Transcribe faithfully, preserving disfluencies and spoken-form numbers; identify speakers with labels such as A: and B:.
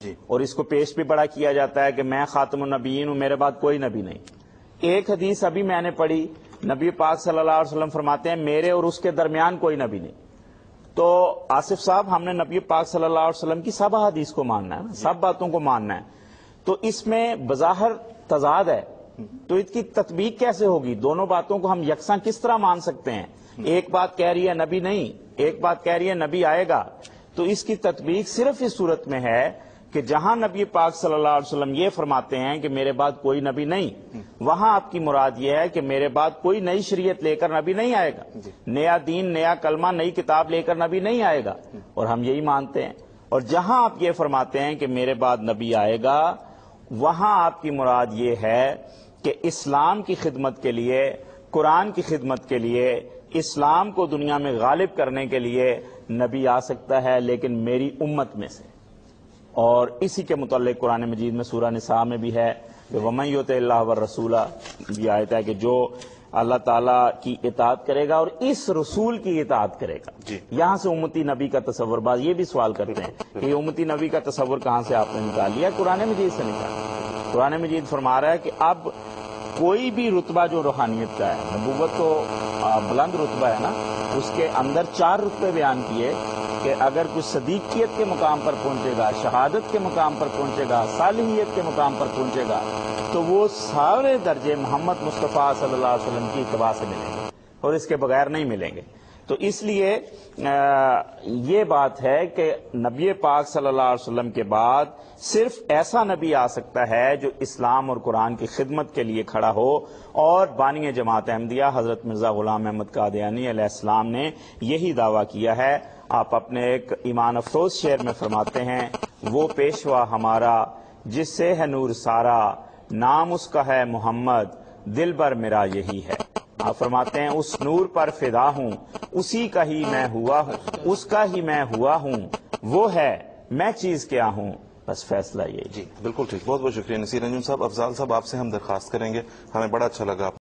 A: جی
B: اور اس کو پیش بھی بڑا کیا جاتا ہے کہ میں خاتم النبیین ہوں، میرے بعد کوئی نبی نہیں۔ ایک حدیث ابھی میں نے پڑھی، نبی پاک صلی اللہ علیہ وسلم فرماتے ہیں میرے اور اس کے درمیان کوئی نبی نہیں۔ تو آصف صاحب، ہم نے نبی پاک صلی اللہ علیہ وسلم کی سب حدیث کو ماننا ہے، سب باتوں کو ماننا ہے، تو اس میں بظاہر تضاد ہے، تو اس کی تطبیق کیسے ہوگی؟ دونوں باتوں کو ہم یکساں کس طرح مان سکتے ہیں؟ ایک بات کہہ رہی ہے نبی نہیں، ایک بات کہہ رہی ہے نبی آئے گا، تو اس کی تطبیق صرف اس صورت میں ہے کہ جہاں نبی پاک صلی اللہ علیہ وسلم یہ فرماتے ہیں کہ میرے بعد کوئی نبی نہیں، وہاں آپ کی مراد یہ ہے کہ میرے بعد کوئی نئی شریعت لے کر نبی نہیں آئے گا، نیا دین، نیا کلمہ، نئی کتاب لے کر نبی نہیں آئے گا، اور ہم یہی مانتے ہیں۔ اور جہاں آپ یہ فرماتے ہیں کہ میرے بعد نبی آئے گا، وہاں آپ کی مراد یہ ہے کہ اسلام کی خدمت کے لیے، قرآن کی خدمت کے لیے، اسلام کو دنیا میں غالب کرنے کے لیے نبی آ سکتا ہے، لیکن میری امت میں سے۔ اور اسی کے متعلق قرآن مجید میں سورہ نساء میں بھی ہے کہ وَمَن يُطِعِ اللَّهَ وَالرَّسُولَ، یہ آیت ہے کہ جو اللہ تعالیٰ کی اطاعت کرے گا اور اس رسول کی اطاعت کرے گا۔
A: جی
B: یہاں سے امتی نبی کا تصور، بعض یہ بھی سوال کرتے ہیں کہ یہ امتی نبی کا تصور کہاں سے آپ نے نکال لیا؟ قرآن مجید سے نکالا۔ قرآن مجید فرما رہا ہے کہ اب کوئی بھی رتبہ جو روحانیت کا ہے، نبوت تو بلند رتبہ ہے نا، اس کے اندر چار رتبے بیان کیے کہ اگر کوئی صدیقیت کے مقام پر پہنچے گا، شہادت کے مقام پر پہنچے گا، صالحیت کے مقام پر پہنچے گا، تو وہ سارے درجے محمد مصطفیٰ صلی اللہ علیہ وسلم کی اتباع سے ملیں گے اور اس کے بغیر نہیں ملیں گے۔ تو اس لیے یہ بات ہے کہ نبی پاک صلی اللہ علیہ وسلم کے بعد صرف ایسا نبی آ سکتا ہے جو اسلام اور قرآن کی خدمت کے لیے کھڑا ہو، اور بانی جماعت احمدیہ حضرت مرزا غلام احمد قادیانی علیہ السلام نے یہی دعویٰ کیا ہے۔ آپ اپنے ایک ایمان افروز شعر میں فرماتے ہیں، وہ پیشوا ہمارا جس سے ہے نور سارا، نام اس کا ہے محمد، دل بر میرا یہی ہے۔ آپ فرماتے ہیں اس نور پر فدا ہوں، اسی کا ہی میں ہوا ہوں، اس کا ہی میں ہوا ہوں، وہ ہے میں چیز کیا ہوں، بس فیصلہ یہ۔
A: جی بالکل ٹھیک، بہت بہت شکریہ نصیر انجم صاحب۔ افضال صاحب، آپ سے ہم درخواست کریں گے، ہمیں بڑا اچھا لگا